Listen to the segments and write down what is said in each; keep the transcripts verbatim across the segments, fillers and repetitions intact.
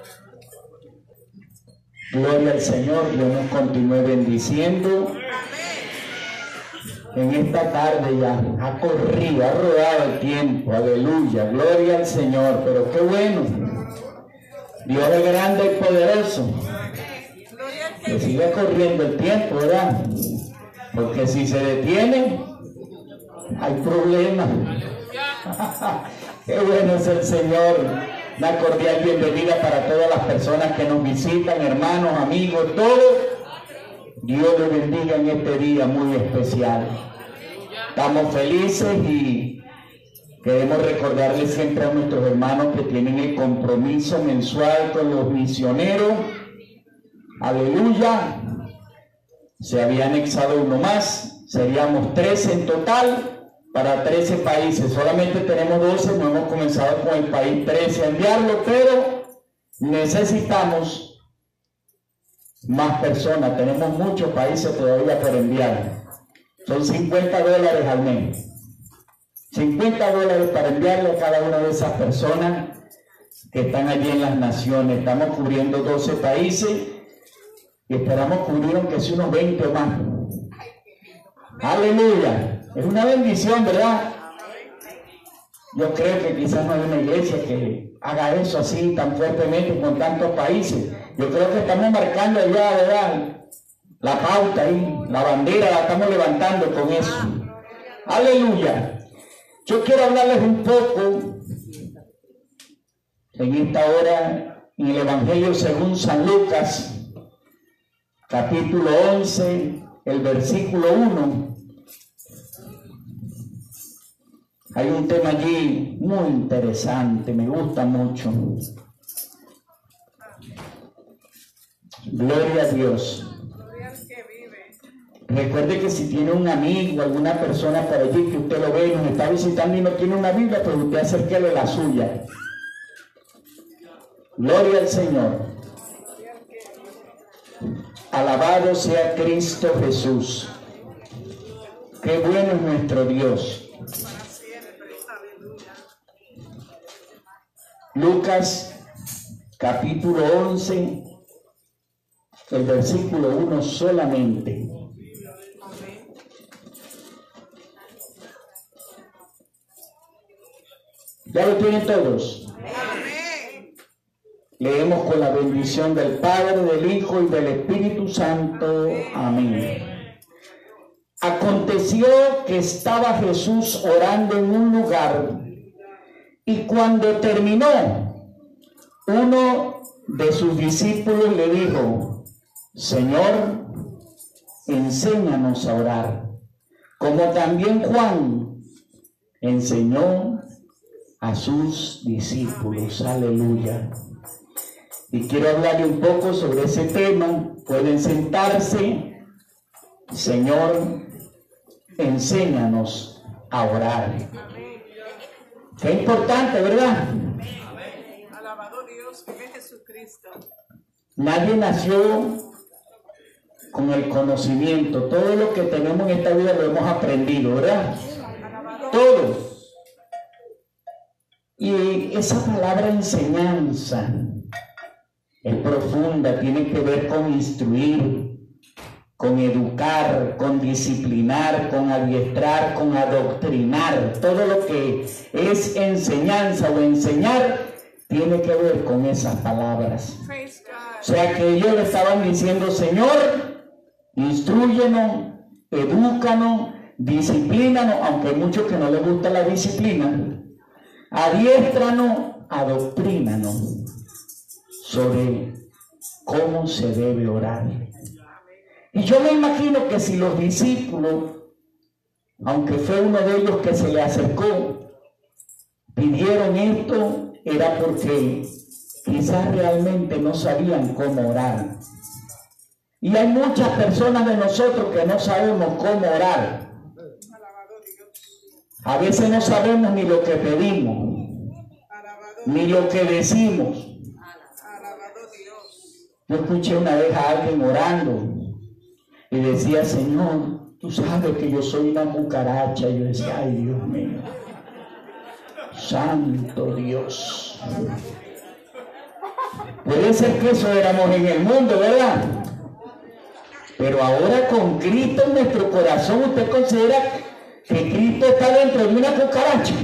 Gloria al Señor, Dios nos continúe bendiciendo. En esta tarde ya ha corrido, ha rodado el tiempo, aleluya, gloria al Señor, pero qué bueno. Dios es grande y poderoso. Que siga corriendo el tiempo, ¿verdad? Porque si se detiene, hay problemas. Qué bueno es el Señor. Una cordial bienvenida para todas las personas que nos visitan, hermanos, amigos, todos. Dios les bendiga en este día muy especial. Estamos felices y queremos recordarles siempre a nuestros hermanos que tienen el compromiso mensual con los misioneros. Aleluya. Se había anexado uno más. Seríamos trece en total para trece países. Solamente tenemos doce. No hemos comenzado con el país trece a enviarlo, pero necesitamos más personas. Tenemos muchos países todavía por enviar. Son cincuenta dólares al mes. cincuenta dólares para enviarle a cada una de esas personas que están allí en las naciones. Estamos cubriendo doce países y esperamos cubrir aunque sea unos veinte o más. Aleluya. Es una bendición, ¿verdad? Yo creo que quizás no hay una iglesia que haga eso así tan fuertemente con tantos países. Yo creo que estamos marcando allá, ¿verdad? La pauta ahí, la bandera la estamos levantando con eso. Aleluya. Yo quiero hablarles un poco en esta hora en el Evangelio según San Lucas, capítulo once, el versículo uno. Hay un tema allí muy interesante, me gusta mucho. Gloria a Dios. Recuerde que si tiene un amigo, alguna persona por allí que usted lo ve y nos está visitando y no tiene una Biblia, pues usted acérquele la suya. Gloria al Señor. Alabado sea Cristo Jesús. Qué bueno es nuestro Dios. Lucas capítulo once, el versículo uno solamente. ¿Ya lo tienen todos? Amén. Leemos con la bendición del Padre, del Hijo y del Espíritu Santo. Amén. Aconteció que estaba Jesús orando en un lugar, y cuando terminó, uno de sus discípulos le dijo: Señor, enséñanos a orar, como también Juan enseñó a sus discípulos. Aleluya. Y quiero hablarle un poco sobre ese tema. Pueden sentarse. Señor, enséñanos a orar. Qué importante, ¿verdad? Alabado Dios, vive Jesucristo. Nadie nació con el conocimiento. Todo lo que tenemos en esta vida lo hemos aprendido, ¿verdad? Todos. Y esa palabra enseñanza es profunda, tiene que ver con instruir, con educar, con disciplinar, con adiestrar, con adoctrinar. Todo lo que es enseñanza o enseñar tiene que ver con esas palabras. O sea que ellos le estaban diciendo: Señor, instrúyenos, edúcanos, disciplínanos, aunque hay muchos que no les gusta la disciplina. Adiéstranos, adoctrínanos sobre cómo se debe orar. Y yo me imagino que si los discípulos, aunque fue uno de ellos que se le acercó, pidieron esto, era porque quizás realmente no sabían cómo orar. Y hay muchas personas de nosotros que no sabemos cómo orar. A veces no sabemos ni lo que pedimos, ni lo que decimos. Yo escuché una vez a alguien orando y decía: Señor, tú sabes que yo soy una cucaracha. Y yo decía: ay, Dios mío, santo Dios. Puede ser que eso éramos en el mundo, ¿verdad? Pero ahora con Cristo en nuestro corazón, ¿usted considera que Cristo está dentro de una cucaracha?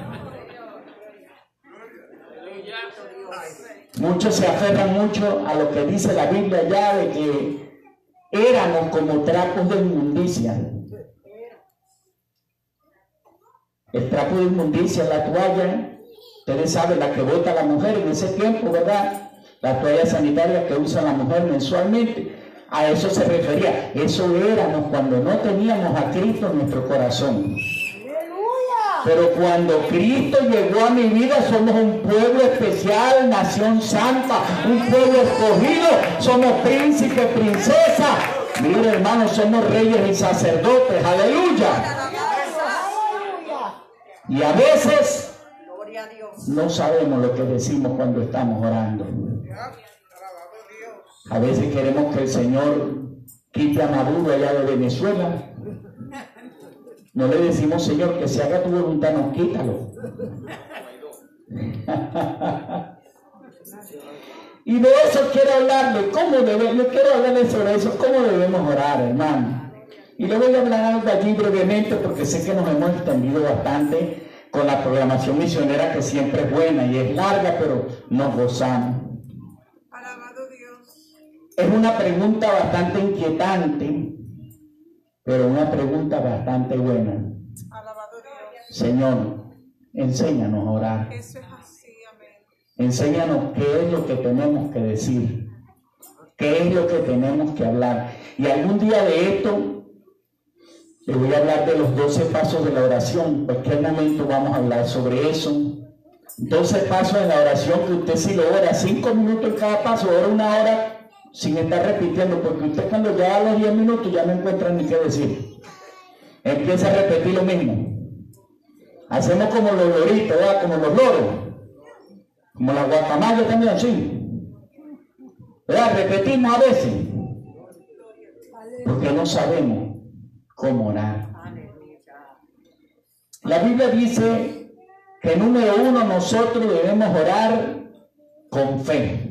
Muchos se aferran mucho a lo que dice la Biblia ya de que éramos como trapos de inmundicia. El trapo de inmundicia, la toalla, ustedes saben, la que bota la mujer en ese tiempo, ¿verdad? La toalla sanitaria que usa la mujer mensualmente. A eso se refería. Eso éramos cuando no teníamos a Cristo en nuestro corazón. Pero cuando Cristo llegó a mi vida, somos un pueblo especial, nación santa, un pueblo escogido, somos príncipes, princesas. Mira, hermanos, somos reyes y sacerdotes. Aleluya. Y a veces no sabemos lo que decimos cuando estamos orando. A veces queremos que el Señor quite a Maduro allá de Venezuela. No le decimos, Señor, que se haga tu voluntad, no, quítalo. Y de eso quiero hablarle, cómo debe, yo quiero hablarle sobre eso, cómo debemos orar, hermano. Y le voy a hablar algo allí brevemente, porque sé que nos hemos extendido bastante con la programación misionera, que siempre es buena y es larga, pero nos gozamos. Alabado Dios. Es una pregunta bastante inquietante, pero una pregunta bastante buena. Alabado Dios. Señor, enséñanos a orar. Eso es así, amén. Enséñanos qué es lo que tenemos que decir, qué es lo que tenemos que hablar. Y algún día de esto le voy a hablar de los doce pasos de la oración. En cualquier momento vamos a hablar sobre eso. doce pasos de la oración que usted, si lo ora cinco minutos en cada paso, ora una hora sin estar repitiendo, porque usted cuando llega a los diez minutos ya no encuentra ni qué decir. Empieza a repetir lo mismo. Hacemos como los loritos, ¿verdad? Como los loros, como la guacamaya también, así, ¿verdad? Repetimos a veces, porque no sabemos cómo orar. La Biblia dice que número uno, nosotros debemos orar con fe.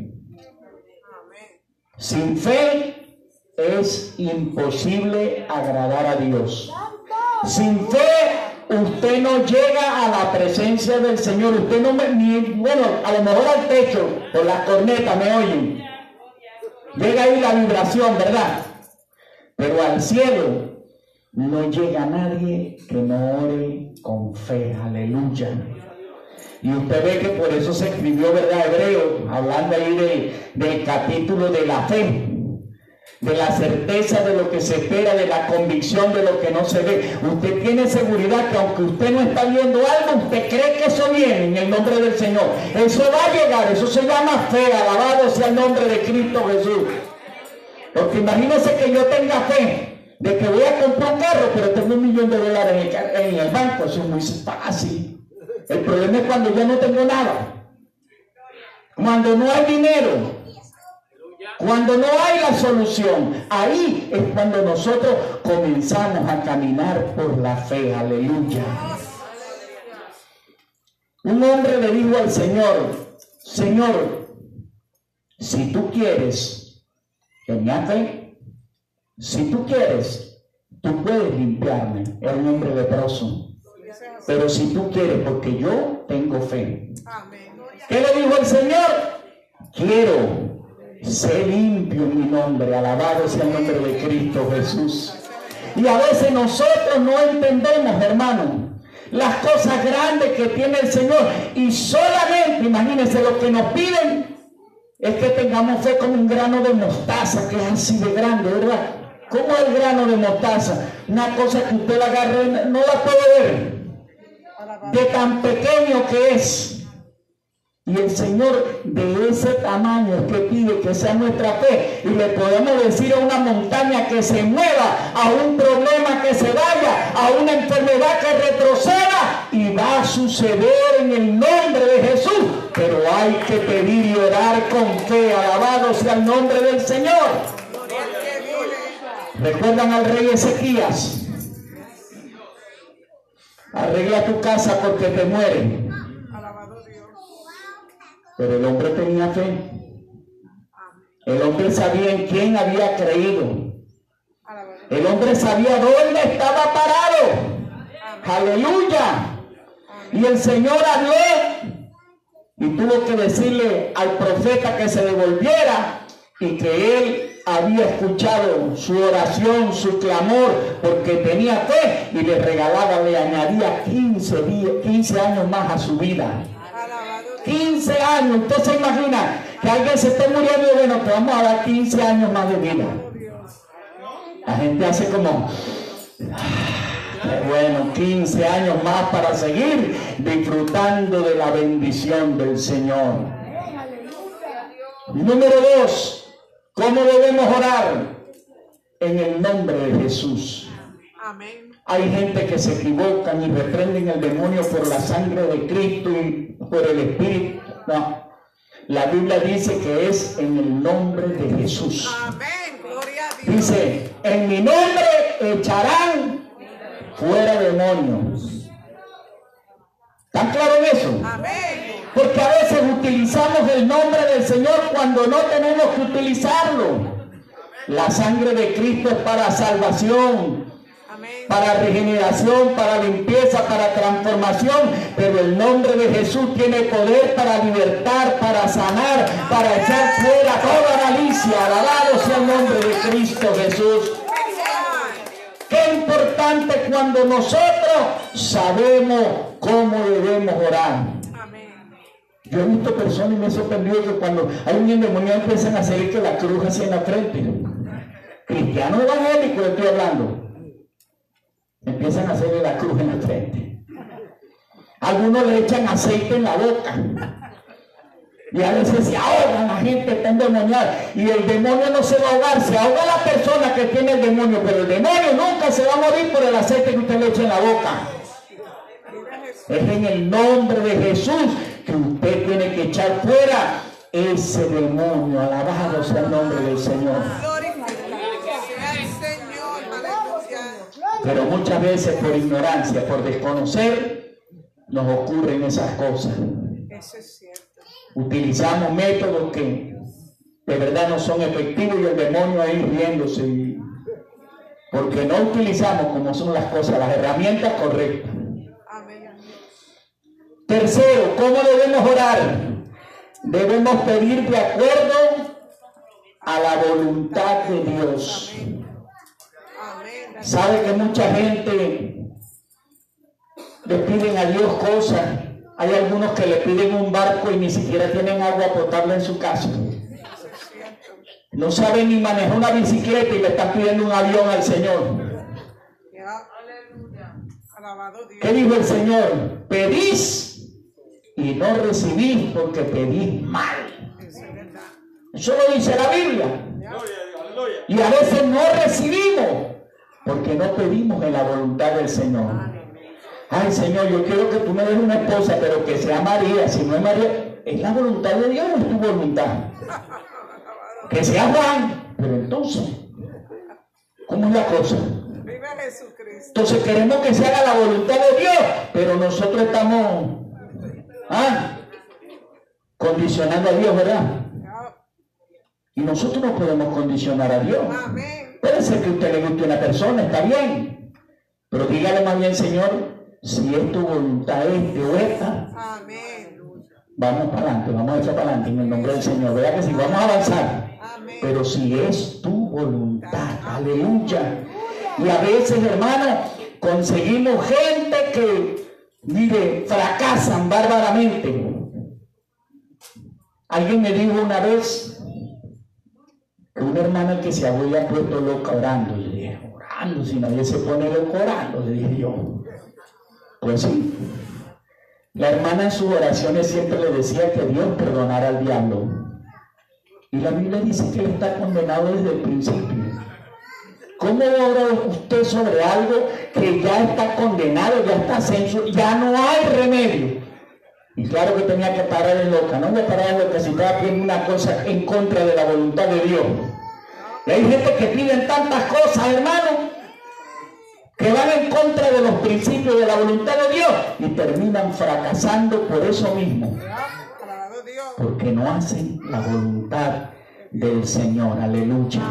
Sin fe es imposible agradar a Dios. Sin fe usted no llega a la presencia del Señor. Usted no, ni, bueno, a lo mejor al techo, por las cornetas me oyen. Llega ahí la vibración, ¿verdad? Pero al cielo no llega nadie que no ore con fe. Aleluya. Y usted ve que por eso se escribió, ¿verdad? Hebreo, hablando ahí de, del capítulo de la fe, de la certeza de lo que se espera, de la convicción de lo que no se ve. Usted tiene seguridad que aunque usted no está viendo algo, usted cree que eso viene en el nombre del Señor. Eso va a llegar, eso se llama fe. Alabado sea el nombre de Cristo Jesús. Porque imagínese que yo tenga fe de que voy a comprar un carro, pero tengo un millón de dólares en el banco. Eso es muy fácil. El problema es cuando yo no tengo nada, cuando no hay dinero, cuando no hay la solución. Ahí es cuando nosotros comenzamos a caminar por la fe. Aleluya. Un hombre le dijo al Señor, Señor, si tú quieres, tenía fe, si tú quieres, tú puedes limpiarme. Era un hombre leproso. Pero si tú quieres, porque yo tengo fe. ¿Qué le dijo el Señor? Quiero ser limpio en mi nombre. Alabado sea el nombre de Cristo Jesús. Y a veces nosotros no entendemos, hermano, las cosas grandes que tiene el Señor. Y solamente, imagínense, lo que nos piden es que tengamos fe como un grano de mostaza, que es así de grande, ¿verdad? ¿Cómo es el grano de mostaza? Una cosa que usted la agarre, no la puede ver, de tan pequeño que es. Y el Señor de ese tamaño es que pide que sea nuestra fe, y le podemos decir a una montaña que se mueva, a un problema que se vaya, a una enfermedad que retroceda, y va a suceder en el nombre de Jesús. Pero hay que pedir y orar con fe. Alabado sea el nombre del Señor. ¿Recuerdan al rey Ezequías? Arregla tu casa porque te mueren. Pero el hombre tenía fe. El hombre sabía en quién había creído. Alabado. El hombre sabía dónde estaba parado. Aleluya. Y el Señor habló y tuvo que decirle al profeta que se devolviera y que él había escuchado su oración, su clamor, porque tenía fe y le regalaba, le añadía quince, días, quince años más a su vida. Alabado Dios. quince años. Usted se imagina que alguien se esté muriendo y bueno, te vamos a dar quince años más de vida. La gente hace como, qué bueno, quince años más para seguir disfrutando de la bendición del Señor. Número dos, ¿cómo debemos orar? En el nombre de Jesús. Amén. Hay gente que se equivocan y reprenden el demonio por la sangre de Cristo y por el Espíritu. No, la Biblia dice que es en el nombre de Jesús. Amén. Gloria a Dios. Dice, en mi nombre echarán fuera demonios. ¿Están claros en eso? Amén. Porque a veces utilizamos el nombre del Señor cuando no tenemos que utilizarlo. La sangre de Cristo es para salvación, Amén. para regeneración, para limpieza, para transformación, pero el nombre de Jesús tiene poder para libertar, para sanar, para echar fuera toda malicia. Alabado sea el nombre de Cristo Jesús. Qué importante cuando nosotros sabemos cómo debemos orar. Amén. Yo he visto personas y me he sorprendido que cuando hay un endemoniado empiezan a hacer que la cruz así en la frente. Cristianos evangélicos estoy hablando. Empiezan a hacerle la cruz en la frente. Algunos le echan aceite en la boca. Y a veces se ahogan, la gente está endemoniada. Y el demonio no se va a ahogar, se ahoga la persona que tiene el demonio. Pero el demonio nunca se va a morir por el aceite que usted le echa en la boca. Es en el nombre de Jesús que usted tiene que echar fuera ese demonio. Alabado sea el nombre del Señor. Glorificado sea el Señor. Aleluya. Pero muchas veces por ignorancia, por desconocer, nos ocurren esas cosas. Eso es cierto. Utilizamos métodos que de verdad no son efectivos y el demonio ahí riéndose. Y- porque no utilizamos como son las cosas, las herramientas correctas. Amén. Tercero, ¿cómo debemos orar? Debemos pedir de acuerdo a la voluntad de Dios. Amén. Sabe que mucha gente le piden a Dios cosas. Hay algunos que le piden un barco y ni siquiera tienen agua potable en su casa. Eso es cierto. No saben ni manejar una bicicleta y le están pidiendo un avión al Señor. Ya. Aleluya. Alabado Dios. ¿Qué dijo el Señor? Pedís y no recibís porque pedís mal. Eso es verdad. Eso lo dice la Biblia. Ya. Y a veces no recibimos porque no pedimos en la voluntad del Señor. Ay, Señor, yo quiero que tú me des una esposa, pero que sea María. Si no es María, es la voluntad de Dios, no es tu voluntad. Que sea Juan. Pero entonces, ¿cómo es la cosa? Viva Jesucristo. Entonces queremos que se haga la voluntad de Dios, pero nosotros estamos ¿ah? condicionando a Dios, ¿verdad? Ya. Y nosotros no podemos condicionar a Dios. Amén. Puede ser que a usted le guste una persona, está bien. Pero dígale más bien, Señor, si es tu voluntad este o esta, Amén. vamos para adelante, vamos a echar para adelante en el nombre del Señor. ¿Verdad que sí? Vamos a avanzar. Amén. Pero si es tu voluntad, aleluya. Y a veces, hermano, conseguimos gente que, mire, fracasan bárbaramente. Alguien me dijo una vez que una hermana que se había puesto loca orando. Le dije, orando, si nadie se pone loco orando, le dije yo. Pues sí. La hermana en sus oraciones siempre le decía que Dios perdonara al diablo. Y la Biblia dice que él está condenado desde el principio. ¿Cómo ora usted sobre algo que ya está condenado, ya está censurado, ya no hay remedio? Y claro que tenía que parar en loca, no voy a parar en loca si estaba haciendo una cosa en contra de la voluntad de Dios. Y hay gente que piden tantas cosas, hermano, que van en contra de los principios de la voluntad de Dios y terminan fracasando por eso mismo. Alabado Dios. Porque no hacen la voluntad del Señor. Aleluya.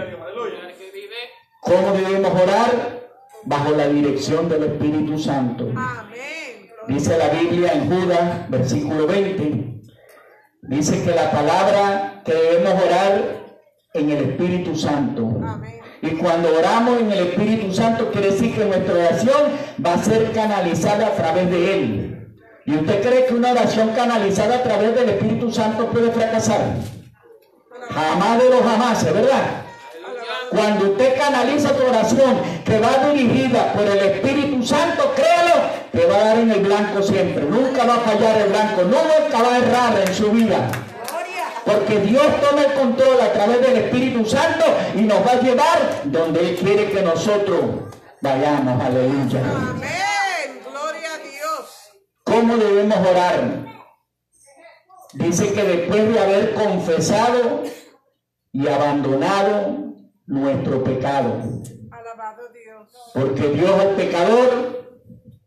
¿Cómo debemos orar? Bajo la dirección del Espíritu Santo. Amén. Dice la Biblia en Judas, versículo veinte. Dice que la palabra que debemos orar en el Espíritu Santo. Amén. Y cuando oramos en el Espíritu Santo, quiere decir que nuestra oración va a ser canalizada a través de Él. ¿Y usted cree que una oración canalizada a través del Espíritu Santo puede fracasar? Jamás de los jamás, ¿verdad? Cuando usted canaliza tu oración que va dirigida por el Espíritu Santo, créalo, te va a dar en el blanco siempre. Nunca va a fallar el blanco, nunca va a errar en su vida. Porque Dios toma el control a través del Espíritu Santo y nos va a llevar donde Él quiere que nosotros vayamos. Aleluya. Amén. Gloria a Dios. ¿Cómo debemos orar? Dice que después de haber confesado y abandonado nuestro pecado. Alabado Dios. Porque Dios al pecador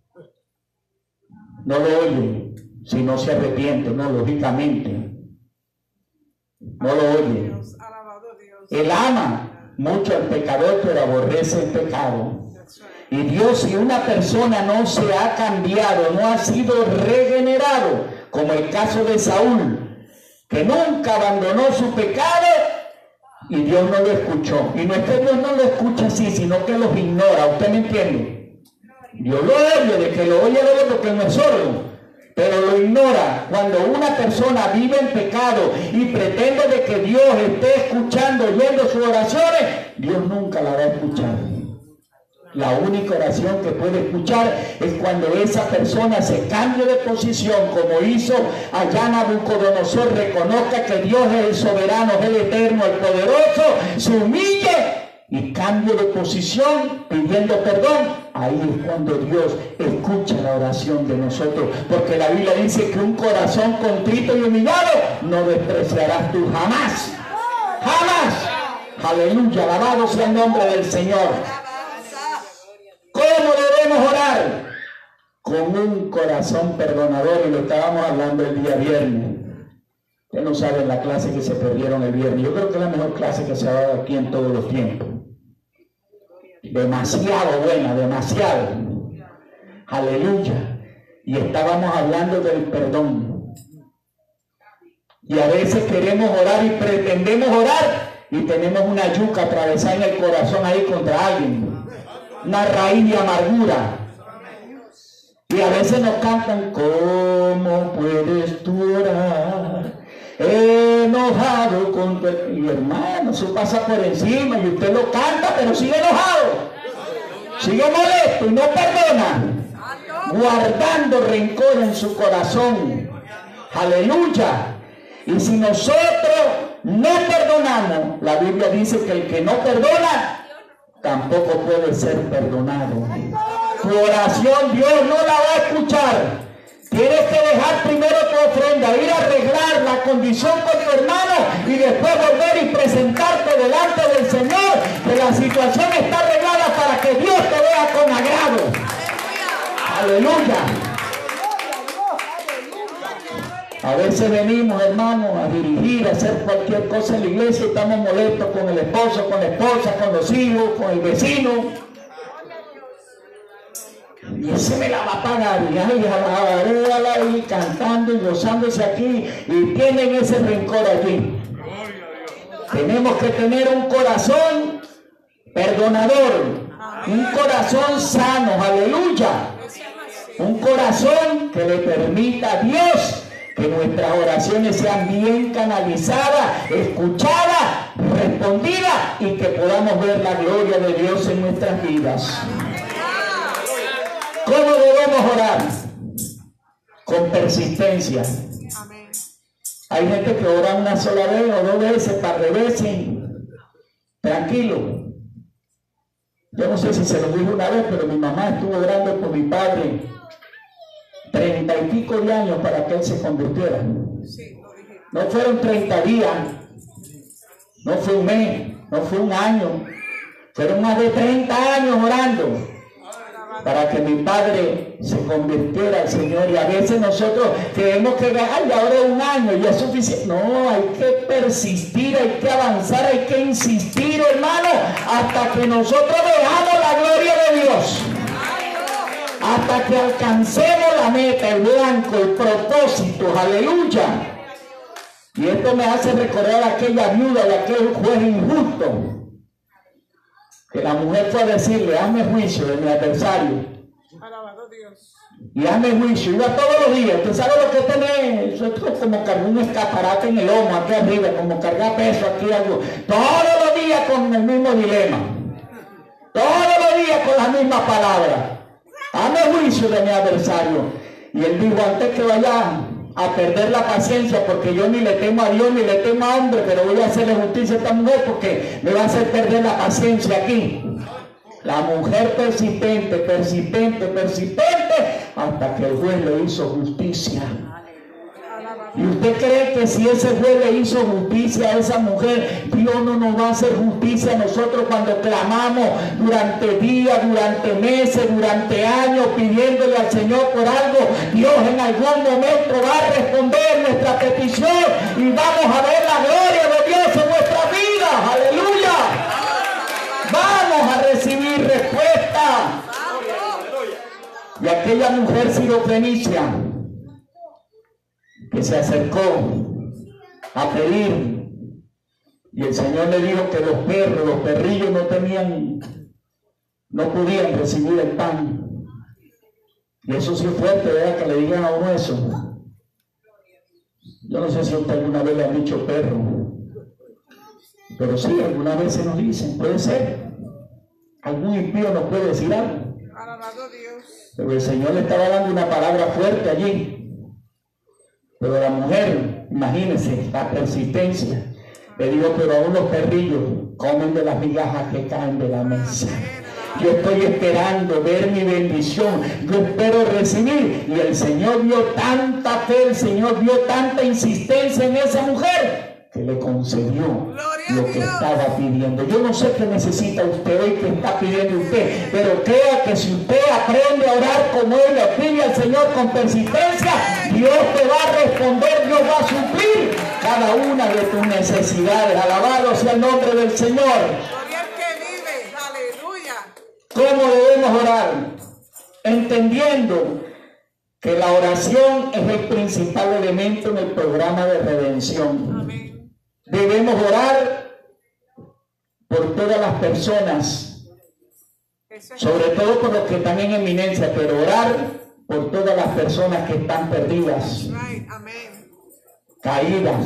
no lo oye si no se arrepiente, no, lógicamente. No lo oye. Dios. Alabado Dios. Él ama mucho al pecador, pero aborrece el pecado. Y Dios, si una persona no se ha cambiado, no ha sido regenerado, como el caso de Saúl, que nunca abandonó su pecado, y Dios no lo escuchó. Y no es que Dios no lo escucha así, sino que los ignora. ¿Usted me entiende? Dios lo oye, de que lo oye, lo oye porque no es sordo, pero lo ignora. Cuando una persona vive en pecado y pretende de que Dios esté escuchando, oyendo sus oraciones, Dios nunca la va a escuchar. La única oración que puede escuchar es cuando esa persona se cambie de posición, como hizo allá Nabucodonosor, reconozca que Dios es el soberano, es el eterno, el poderoso, se humille y cambie de posición pidiendo perdón. Ahí es cuando Dios escucha la oración de nosotros, porque la Biblia dice que un corazón contrito y humillado no despreciarás tú jamás. Jamás. Aleluya, alabado sea el nombre del Señor. ¿Cómo debemos orar? Con un corazón perdonador, y lo estábamos hablando el día viernes. Ustedes no saben la clase que se perdieron el viernes. Yo creo que es la mejor clase que se ha dado aquí en todos los tiempos. Demasiado buena, demasiado. Aleluya. Y estábamos hablando del perdón. Y a veces queremos orar y pretendemos orar y tenemos una yuca atravesada en el corazón ahí contra alguien. Una raíz de amargura. Y a veces nos cantan: ¿cómo puedes tú orar enojado con tu y hermano? Eso pasa por encima y usted lo canta, pero sigue enojado, sigue molesto y no perdona, guardando rencor en su corazón. Aleluya. Y si nosotros no perdonamos, la Biblia dice que el que no perdona tampoco puede ser perdonado. Tu oración Dios no la va a escuchar. Tienes que dejar primero tu ofrenda, ir a arreglar la condición con tu hermano y después volver y presentarte delante del Señor, que la situación está arreglada para que Dios te vea con agrado. Aleluya. A veces venimos, hermanos, a dirigir, a hacer cualquier cosa en la iglesia y estamos molestos con el esposo, con la esposa, con los hijos, con el vecino. Y ese me la va a pagar, y ay, alabaré, y cantando y gozándose aquí, y tienen ese rencor allí. Tenemos que tener un corazón perdonador, un corazón sano, aleluya. Un corazón que le permita a Dios que nuestras oraciones sean bien canalizadas, escuchadas, respondidas, y que podamos ver la gloria de Dios en nuestras vidas. ¿Cómo debemos orar? Con persistencia. Amén. Hay gente que ora una sola vez o dos veces, par de veces. Tranquilo. Yo no sé si se lo dijo una vez, pero mi mamá estuvo orando por mi padre treinta y pico de años para que él se convirtiera. Sí, lo dije. No fueron treinta días, no fue un mes, no fue un año. Fueron más de treinta años orando. para que mi padre se convirtiera al Señor. Y a veces nosotros creemos que ay, ahora un año ya es suficiente. No, hay que persistir, hay que avanzar, hay que insistir, hermano, hasta que nosotros veamos la gloria de Dios. Hasta que alcancemos la meta, el blanco, el propósito. Aleluya. Y esto me hace recordar a aquella viuda de aquel juez injusto, que la mujer fue a decirle, hazme juicio de mi adversario. Alabado Dios. Y hazme juicio. Iba todos los días. ¿Usted sabe lo que tiene? Eso es como cargar un escaparate en el lomo, aquí arriba, como cargar peso aquí, algo. Todos los días con el mismo dilema. Todos los días con la misma palabra. Hazme juicio de mi adversario. Y él dijo, antes que vaya a perder la paciencia, porque yo ni le temo a Dios ni le temo a hombre, pero voy a hacerle justicia a esta mujer porque me va a hacer perder la paciencia aquí. La mujer persistente, persistente, persistente, hasta que el juez le hizo justicia. ¿Y usted cree que si ese juez le hizo justicia a esa mujer, Dios no nos va a hacer justicia a nosotros cuando clamamos durante días, durante meses, durante años, pidiéndole al Señor por algo? Dios en algún momento va a responder nuestra petición y vamos a ver la gloria de Dios en nuestra vida. ¡Aleluya! Vamos a recibir respuesta. Y aquella mujer sirofenicia que se acercó a pedir, y el Señor le dijo que los perros, los perrillos no tenían, no podían recibir el pan. Y eso sí es fuerte, ¿verdad? Que le digan a uno eso. Yo no sé si usted alguna vez le han dicho perro, pero sí, algunas veces nos dicen, puede ser. Algún impío nos puede decir algo. Alabado Dios. Pero el Señor le estaba dando una palabra fuerte allí. Pero la mujer, imagínense, la persistencia, le digo, pero aún los perrillos comen de las migajas que caen de la mesa. Yo estoy esperando ver mi bendición, yo espero recibir. Y el Señor vio tanta fe, el Señor vio tanta insistencia en esa mujer, que le concedió lo que estaba pidiendo. Yo no sé qué necesita usted hoy, que está pidiendo usted, pero crea que si usted aprende a orar como Él, le pide al Señor con persistencia, Dios te va a responder, Dios va a suplir cada una de tus necesidades. Alabado sea el nombre del Señor. Gloria al que vive. Aleluya. ¿Cómo debemos orar? Entendiendo que la oración es el principal elemento en el programa de redención. Amén. Debemos orar por todas las personas, sobre todo por los que están en eminencia, pero orar por todas las personas que están perdidas, Amén. caídas.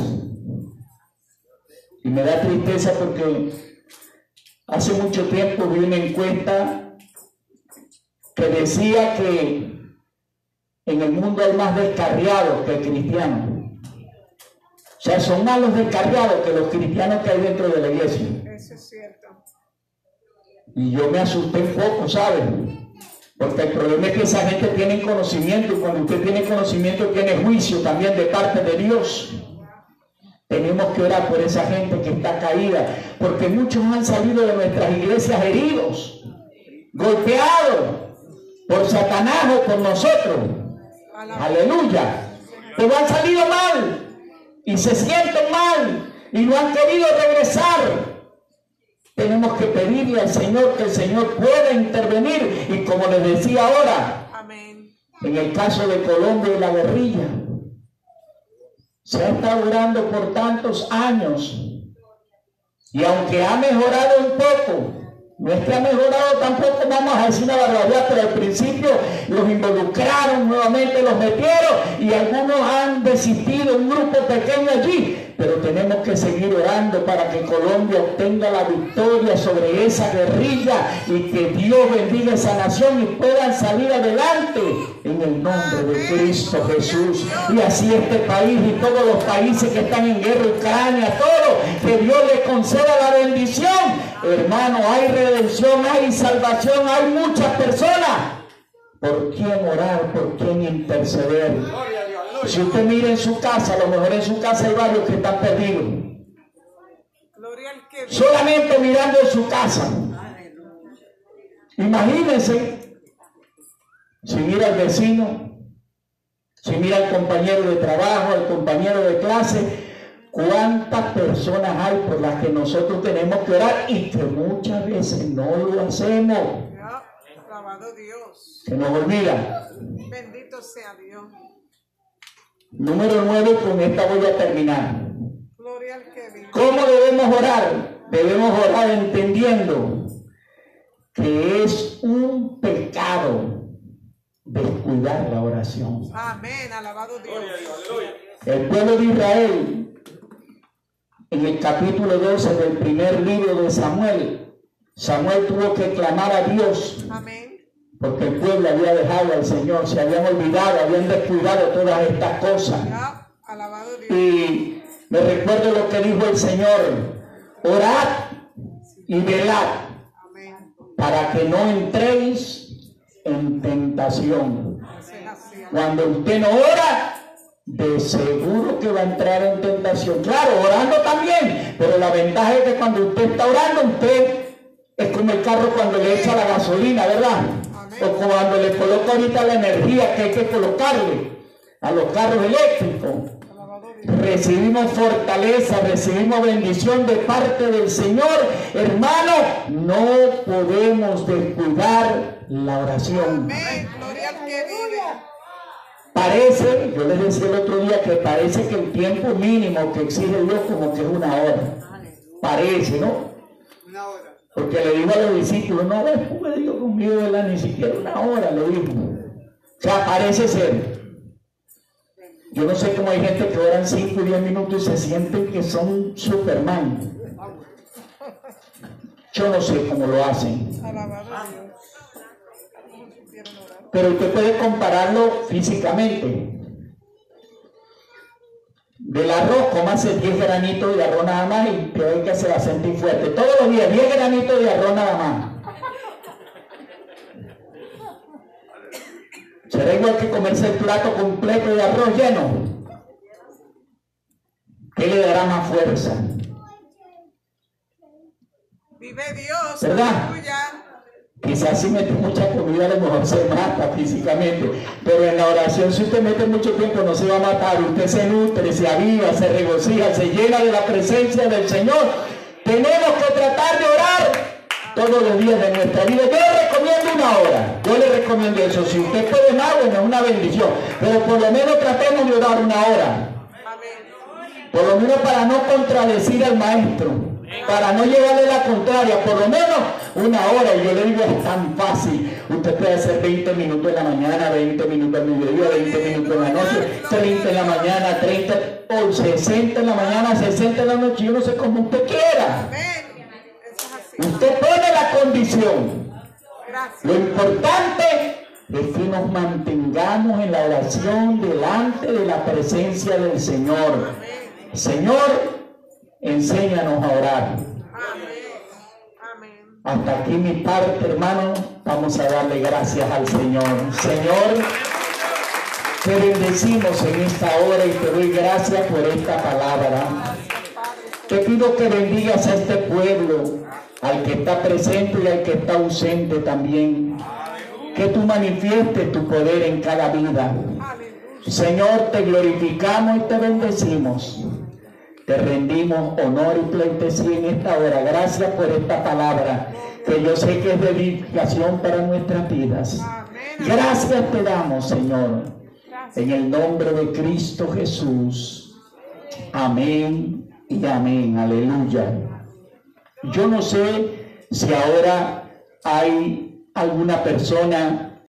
Y me da tristeza porque hace mucho tiempo vi una encuesta que decía que en el mundo hay más descarriados que cristianos. O sea, son más los descarriados que los cristianos que hay dentro de la iglesia. Eso es cierto. Y yo me asusté un poco, ¿saben? Porque el problema es que esa gente tiene conocimiento, y cuando usted tiene conocimiento tiene juicio también de parte de Dios. Tenemos que orar por esa gente que está caída, porque muchos han salido de nuestras iglesias heridos, golpeados por Satanás o por nosotros. Aleluya. Pero han salido mal y se sienten mal y no han querido regresar. Tenemos que pedirle al Señor que el Señor pueda intervenir. Y como les decía ahora, amén, en el caso de Colombia y la guerrilla, se ha estado orando por tantos años, y aunque ha mejorado un poco, no es que ha mejorado tampoco, vamos a decir una barbaridad, pero al principio los involucraron, nuevamente los metieron, y algunos han desistido, un grupo pequeño allí. Pero tenemos que seguir orando para que Colombia obtenga la victoria sobre esa guerrilla y que Dios bendiga esa nación y puedan salir adelante en el nombre de Cristo Jesús. Y así este país y todos los países que están en guerra, Ucrania, todo, que Dios les conceda la bendición. Hermano, hay redención, hay salvación, hay muchas personas por quien orar, por quien interceder. Si usted mira en su casa, a lo mejor en su casa hay varios que están perdidos. Solamente mirando en su casa. Imagínense si mira al vecino, si mira al compañero de trabajo, al compañero de clase, cuántas personas hay por las que nosotros tenemos que orar y que muchas veces no lo hacemos. Ya, alabado Dios. Se nos olvida. Bendito sea Dios. Número nueve, con esta voy a terminar. Gloria al que vive. ¿Cómo debemos orar? Debemos orar entendiendo que es un pecado descuidar la oración. Amén, alabado Dios. El pueblo de Israel, en el capítulo doce del primer libro de Samuel, Samuel tuvo que clamar a Dios. Amén. Porque el pueblo había dejado al Señor, se habían olvidado, habían descuidado todas estas cosas. Ya, alabado Dios. Y me recuerdo lo que dijo el Señor: orad y velad Amén. para que no entréis en tentación. Así es así. Cuando usted no ora, de seguro que va a entrar en tentación. Claro, orando también, pero la ventaja es que cuando usted está orando, usted es como el carro cuando le echa la gasolina, ¿verdad? O cuando le coloca ahorita la energía que hay que colocarle a los carros eléctricos. Recibimos fortaleza, recibimos bendición de parte del Señor. Hermano, no podemos descuidar la oración. Amén. Gloria al que vive. Parece, yo les decía el otro día que parece que el tiempo mínimo que exige Dios como que es una hora. Parece, ¿no? Una hora. Porque le dijo a los discípulos: no después Dios conmigo, ¿verdad? Ni siquiera una hora, le dijo. O sea, parece ser. Yo no sé cómo hay gente que oran cinco y diez minutos y se sienten que son Superman. Yo no sé cómo lo hacen. Alabado Dios. Pero usted puede compararlo físicamente. Del arroz, cómase diez granitos de arroz nada más y te ve que se va a sentir fuerte. Todos los días, diez granitos de arroz nada más. ¿Será igual que comerse el plato completo de arroz lleno? ¿Qué le dará más fuerza? Vive Dios. ¿Verdad? Aleluya. Quizás si mete mucha comida a lo mejor se mata físicamente, pero en la oración si usted mete mucho tiempo no se va a matar. Usted se nutre, se aviva, se regocija, se llena de la presencia del Señor. Tenemos que tratar de orar todos los días de nuestra vida. Yo le recomiendo una hora, yo le recomiendo eso. Si usted puede más, bueno, es una bendición, pero por lo menos tratemos de orar una hora. Amén. Por lo menos para no contradecir al maestro, para no llevarle la contraria, por lo menos una hora. Y yo le digo, es tan fácil. Usted puede hacer veinte minutos en la mañana, veinte minutos al mediodía, veinte minutos en la noche, treinta en la mañana, treinta o sesenta en la mañana, sesenta en la noche. Yo no sé cómo usted quiera. Amén. Eso es así. Usted pone la condición. Gracias. Lo importante es que nos mantengamos en la oración delante de la presencia del Señor. Señor, enséñanos a orar. Amén. Amén. Hasta aquí mi parte, hermano. Vamos a darle gracias al Señor. Señor, te bendecimos en esta hora y te doy gracias por esta palabra. Te pido que bendigas a este pueblo, al que está presente y al que está ausente también. Que tú manifiestes tu poder en cada vida. Señor, te glorificamos y te bendecimos. Te rendimos honor y pleitesía en esta hora. Gracias por esta palabra, que yo sé que es de edificación para nuestras vidas. Gracias te damos, Señor, en el nombre de Cristo Jesús. Amén y amén. Aleluya. Yo no sé si ahora hay alguna persona